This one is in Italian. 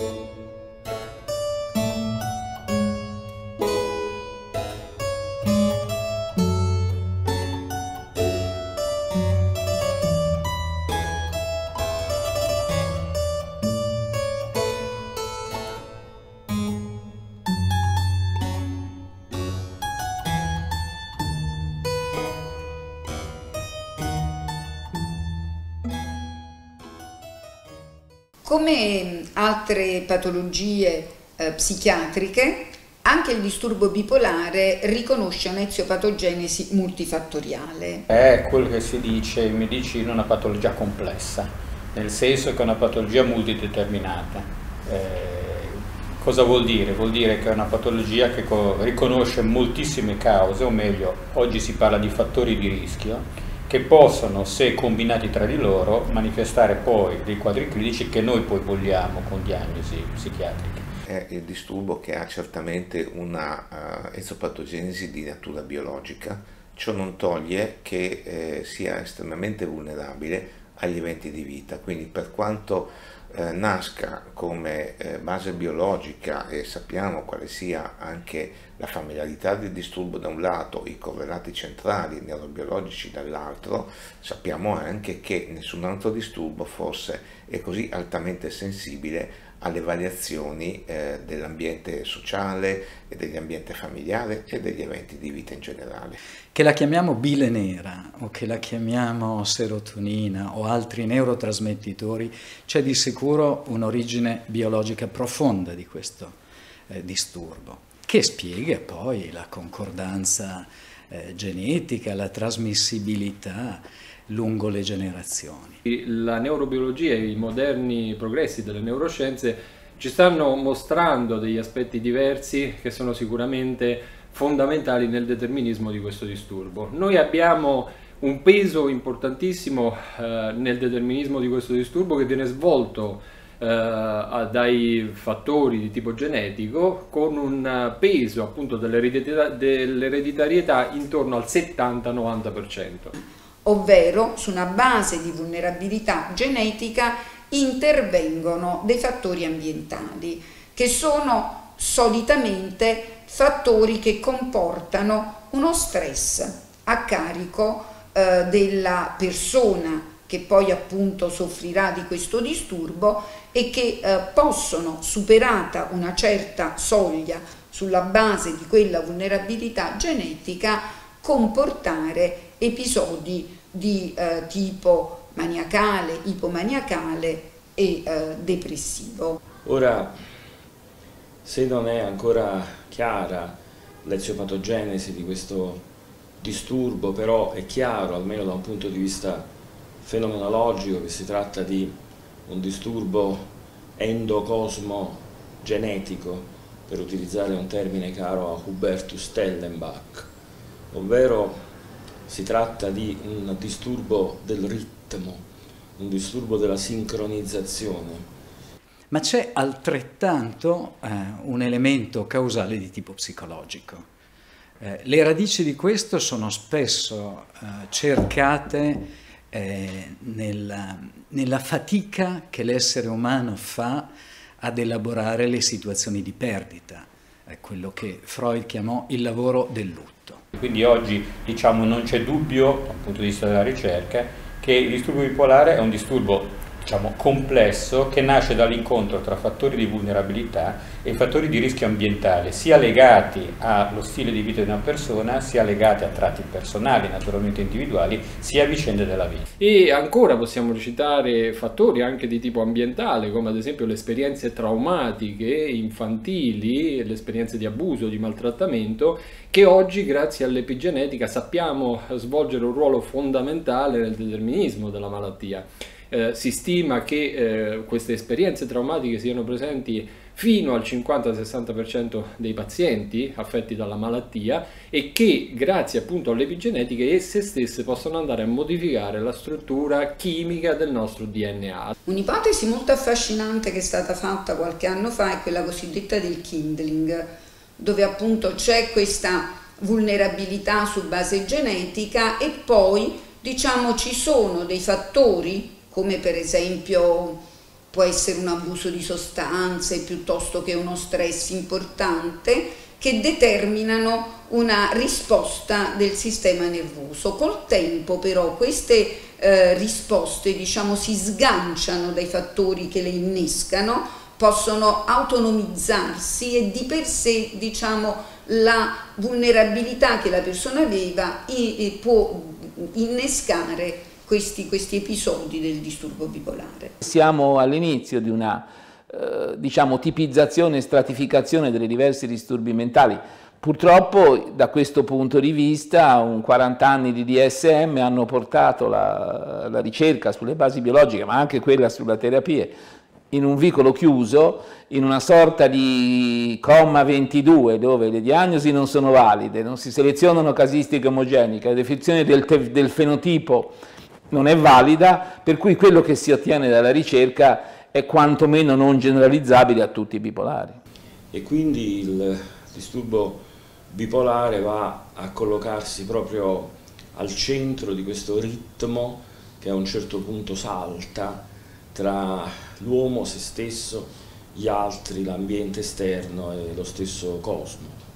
Come altre patologie psichiatriche, anche il disturbo bipolare riconosce un'eziopatogenesi multifattoriale. È quello che si dice in medicina una patologia complessa, nel senso che è una patologia multideterminata. Cosa vuol dire? Vuol dire che è una patologia che riconosce moltissime cause, o meglio, oggi si parla di fattori di rischio, che possono, se combinati tra di loro, manifestare poi dei quadri clinici che noi poi vogliamo con diagnosi psichiatriche. È il disturbo che ha certamente una eziopatogenesi di natura biologica, ciò non toglie che sia estremamente vulnerabile agli eventi di vita, quindi per quanto nasca come base biologica e sappiamo quale sia anche la familiarità del disturbo da un lato, i correlati centrali neurobiologici dall'altro, sappiamo anche che nessun altro disturbo forse è così altamente sensibile alle variazioni dell'ambiente sociale e dell'ambiente familiare e degli eventi di vita in generale. Che la chiamiamo bile nera o che la chiamiamo serotonina o altri neurotrasmettitori, c'è di sicuro un'origine biologica profonda di questo disturbo, che spiega poi la concordanza genetica, la trasmissibilità lungo le generazioni. La neurobiologia e i moderni progressi delle neuroscienze ci stanno mostrando degli aspetti diversi che sono sicuramente fondamentali nel determinismo di questo disturbo. Noi abbiamo un peso importantissimo nel determinismo di questo disturbo che viene svolto dai fattori di tipo genetico, con un peso appunto dell'ereditarietà intorno al 70-90%. Ovvero su una base di vulnerabilità genetica intervengono dei fattori ambientali, che sono solitamente fattori che comportano uno stress a carico della persona che poi appunto soffrirà di questo disturbo e che possono, superata una certa soglia sulla base di quella vulnerabilità genetica, comportare episodi di tipo maniacale, ipomaniacale e depressivo. Ora, se non è ancora chiara l'eziopatogenesi di questo disturbo, però è chiaro, almeno da un punto di vista fenomenologico, che si tratta di un disturbo endocosmogenetico, per utilizzare un termine caro a Hubertus Stellenbach, ovvero si tratta di un disturbo del ritmo, un disturbo della sincronizzazione. Ma c'è altrettanto un elemento causale di tipo psicologico. Le radici di questo sono spesso cercate nella fatica che l'essere umano fa ad elaborare le situazioni di perdita, quello che Freud chiamò il lavoro del lutto. Quindi oggi diciamo non c'è dubbio, dal punto di vista della ricerca, che il disturbo bipolare è un disturbo complesso che nasce dall'incontro tra fattori di vulnerabilità e fattori di rischio ambientale, sia legati allo stile di vita di una persona, sia legati a tratti personali, naturalmente individuali, sia a vicende della vita. E ancora possiamo citare fattori anche di tipo ambientale, come ad esempio le esperienze traumatiche infantili, le esperienze di abuso, di maltrattamento, che oggi grazie all'epigenetica sappiamo svolgere un ruolo fondamentale nel determinismo della malattia. Si stima che queste esperienze traumatiche siano presenti fino al 50-60% dei pazienti affetti dalla malattia e che grazie appunto all'epigenetica esse stesse possono andare a modificare la struttura chimica del nostro DNA. Un'ipotesi molto affascinante che è stata fatta qualche anno fa è quella cosiddetta del kindling, dove appunto c'è questa vulnerabilità su base genetica e poi diciamo ci sono dei fattori come per esempio può essere un abuso di sostanze piuttosto che uno stress importante, che determinano una risposta del sistema nervoso. Col tempo però queste risposte, diciamo, si sganciano dai fattori che le innescano, possono autonomizzarsi e di per sé, diciamo, la vulnerabilità che la persona aveva può innescare questi episodi del disturbo bipolare. Siamo all'inizio di una diciamo, tipizzazione e stratificazione dei diversi disturbi mentali. Purtroppo da questo punto di vista 40 anni di DSM hanno portato la ricerca sulle basi biologiche, ma anche quella sulla terapia, in un vicolo chiuso, in una sorta di comma 22, dove le diagnosi non sono valide, non si selezionano casistiche omogenee, la definizione del fenotipo non è valida, per cui quello che si ottiene dalla ricerca è quantomeno non generalizzabile a tutti i bipolari. E quindi il disturbo bipolare va a collocarsi proprio al centro di questo ritmo che a un certo punto salta tra l'uomo, se stesso, gli altri, l'ambiente esterno e lo stesso cosmo.